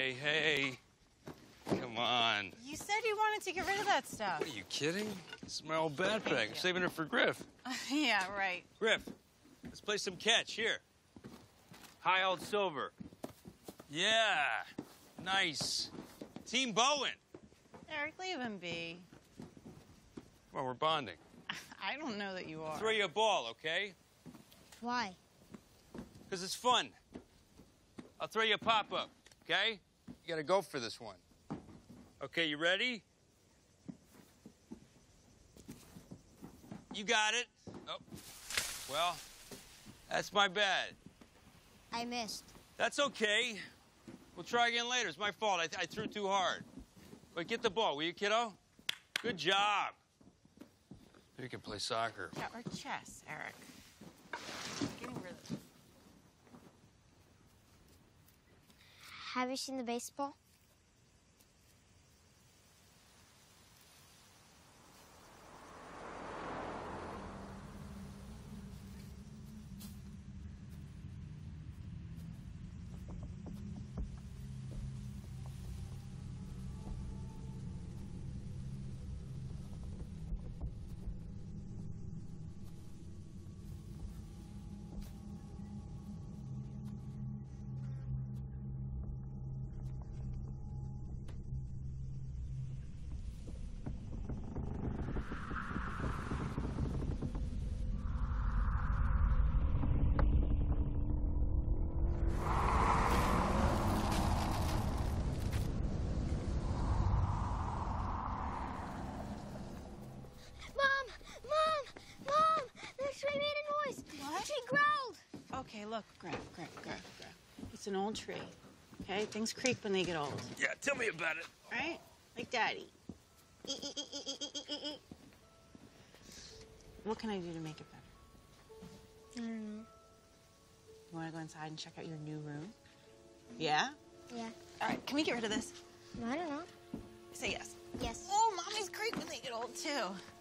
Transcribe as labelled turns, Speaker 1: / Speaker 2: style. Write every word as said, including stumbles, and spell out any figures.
Speaker 1: hey, hey. Come on.
Speaker 2: You said you wanted to get rid of that stuff.
Speaker 1: What, are you kidding? This is my old backpack. I'm saving it for Griff.
Speaker 2: Uh, yeah, right.
Speaker 1: Griff, let's play some catch. Here. High old silver. Yeah. Nice. Team Bowen.
Speaker 2: Eric, leave him be.
Speaker 1: Well, we're bonding.
Speaker 2: I don't know that you are.
Speaker 1: Throw you a ball, okay?
Speaker 3: Why?
Speaker 1: Because it's fun. I'll throw you a pop-up, okay? You gotta go for this one. Okay, you ready? You got it. Oh, well, that's my bad.
Speaker 3: I missed.
Speaker 1: That's okay. We'll try again later. It's my fault. I, th I threw too hard. But get the ball, will you, kiddo? Good job. You can play soccer.
Speaker 2: Yeah, or chess, Eric. Getting rid of it.
Speaker 3: Have you seen the baseball?
Speaker 2: Okay, look, grab, grab, grab, grab. It's an old tree, okay? Things creak when they get old.
Speaker 1: Yeah, tell me about it.
Speaker 2: Right? Like Daddy. What can I do to make it better?
Speaker 3: I don't know.
Speaker 2: You want to go inside and check out your new room? Yeah?
Speaker 3: Yeah.
Speaker 2: All right, can we get rid of this?
Speaker 3: I don't know.
Speaker 2: Say yes.
Speaker 3: Yes.
Speaker 2: Oh, Mommy's creak when they get old, too.